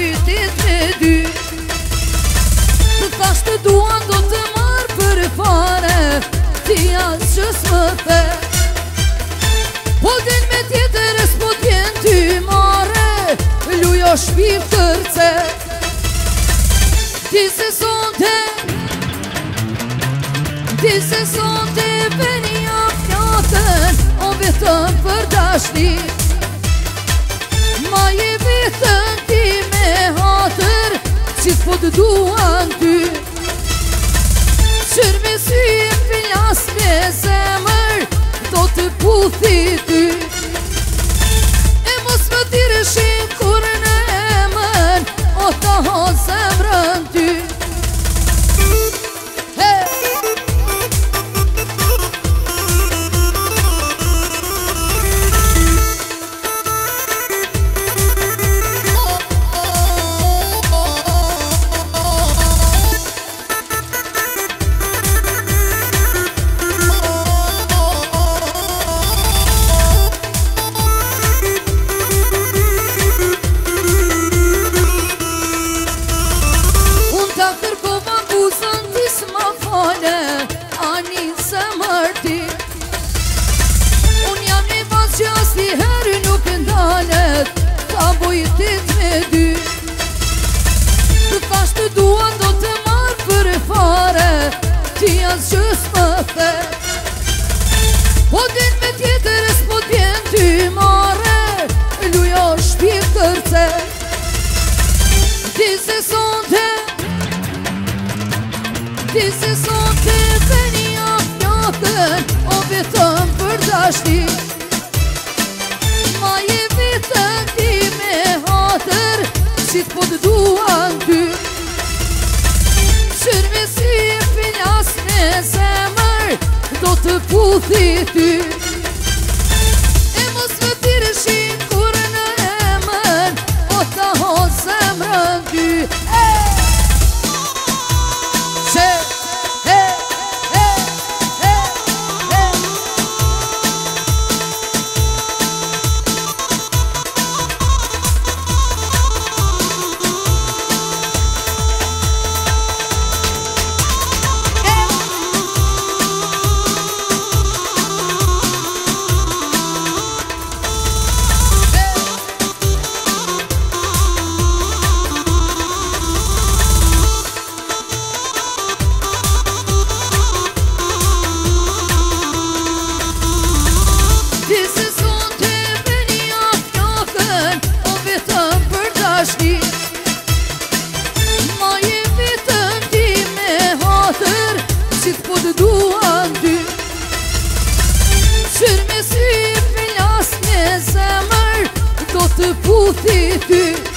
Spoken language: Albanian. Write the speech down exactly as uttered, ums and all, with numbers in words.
bujtit me dy. Të thash të duan do të marrë për fare, ti as që s'më the. Po din me tjetër e s'po t'jen ty mare, lujo shpiv tërce. Ti se sonte, ti se sonte veni a fjatën, o vetëm për dashni. Ma je vetën ti me hatër, që s'po të duan ty. Qër me sy e filas me zemër, do të puthi ty. E mos më tire shim kur në emën, o ta ha zemrën ty. Bujtit me dy. Të thash të duan do të marrë për fare, ti as që s'më the. Po din me tjetër e s'po t'jen ty mare, lujo shpiv tërce. Ti se sonte, ti se sonte veni a fjatën, o vetëm për dashni. Ma je vetën ti me hatër, që t'po të duan ty. Qër me sy e filas me zemër, do të puthi ty. E mos më tire shim kur në emën, o ta ha zemrën ty. Qe, he, he, he, he. Ma je vetën ti me hatër, që t'po të duan ty. Qër me sy e filas me zemër, do të puthi ty.